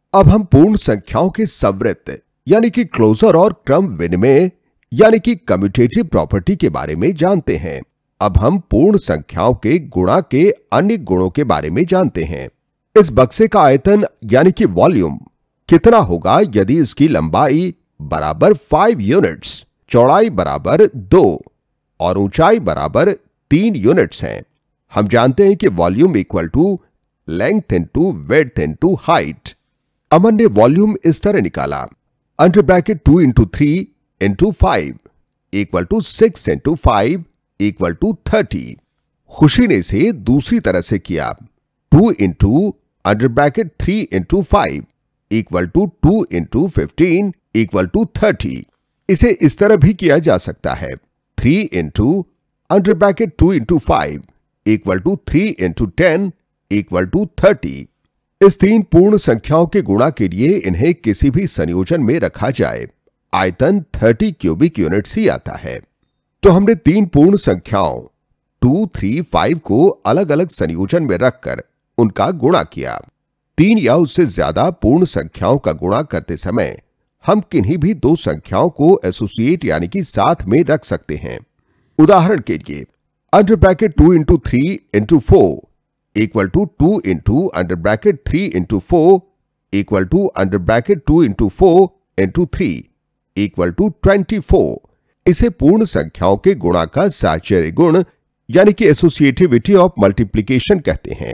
अब हम पूर्ण संख्याओं के संवृत्त यानी कि क्लोजर और क्रम विनिमय यानी कि कम्यूटेटिव प्रॉपर्टी के बारे में जानते हैं। अब हम पूर्ण संख्याओं के गुणा के अन्य गुणों के बारे में जानते हैं। इस बक्से का आयतन यानी कि वॉल्यूम कितना होगा यदि इसकी लंबाई बराबर 5 यूनिट्स, चौड़ाई बराबर 2 और ऊंचाई बराबर 3 यूनिट्स हैं। हम जानते हैं कि volume equal to length into width into height. Aman ने वॉल्यूम इस तरह निकाला, under bracket 2 into 3 into 5 equal to 6 into 5 equal to 30। Khushi ने इसे दूसरी तरह से किया, 2 into under bracket 3 into 5 equal to 2 into 15 equal to 30। इसे इस तरह भी किया जा सकता है, 3 into under bracket 2 into 5 equal to 3 into 10 equal to 30। इस तीन पूर्ण संख्याओं के गुणा के लिए इन्हें किसी भी संयोजन में रखा जाए, आयतन 30 क्यूबिक यूनिट्स ही आता है। तो हमने तीन पूर्ण संख्याओं 2, 3, 5 को अलग अलग संयोजन में रखकर उनका गुणा किया। 3 या उससे ज्यादा पूर्ण संख्याओं का गुणा करते समय हम किन्हीं भी दो संख्याओं को एसोसिएट यानी कि साथ में रख सकते हैं। उदाहरण के लिए under bracket 2 into 3 into 4 equal to 2 into under bracket 3 into 4 equal to under bracket 2 into 4 into 3 equal to 24। इसे पूर्ण संख्याओं के गुणा का साहचर्य गुण यानी कि एसोसिएटिविटी ऑफ मल्टीप्लिकेशन कहते हैं।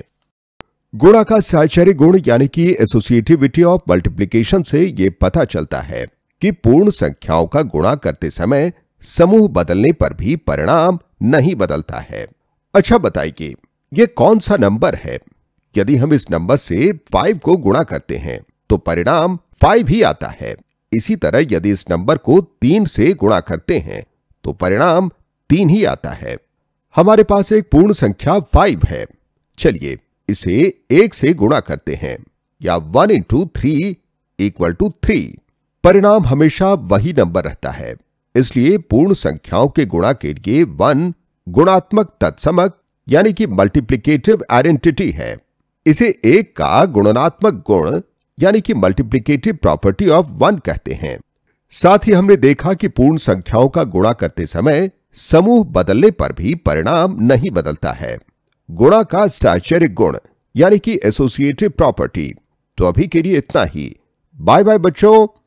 गुणा का साहचर्य गुण यानी कि एसोसिएटिविटी ऑफ मल्टीप्लिकेशन से यह पता चलता है कि पूर्ण संख्याओं का गुणा करते समय समूह बदलने पर भी परिणाम नहीं बदलता है। अच्छा बताइए, यह कौन सा नंबर है? यदि हम इस नंबर से 5 को गुणा करते हैं तो परिणाम 5 ही आता है। इसी तरह यदि इस नंबर को 3 से गुणा करते हैं तो परिणाम 3 ही आता है। हमारे पास एक पूर्ण संख्या 5 है। चलिए इसे 1 से गुणा करते हैं, या 1 इंटू 3 इक्वल टू 3। परिणाम हमेशा वही नंबर रहता है, इसलिए पूर्ण संख्याओं के गुणा के लिए 1 गुणात्मक तत्समक यानी कि मल्टीप्लिकेटिव आइडेंटिटी है। इसे 1 का गुणनात्मक गुण यानी कि मल्टीप्लिकेटिव प्रॉपर्टी ऑफ 1 कहते हैं। साथ ही हमने देखा कि पूर्ण संख्याओं का गुणा करते समय समूह बदलने पर भी परिणाम नहीं बदलता है, गुणा का साहचर्य गुण यानी कि एसोसिएटिव प्रॉपर्टी। तो अभी के लिए इतना ही। बाय बाय बच्चों।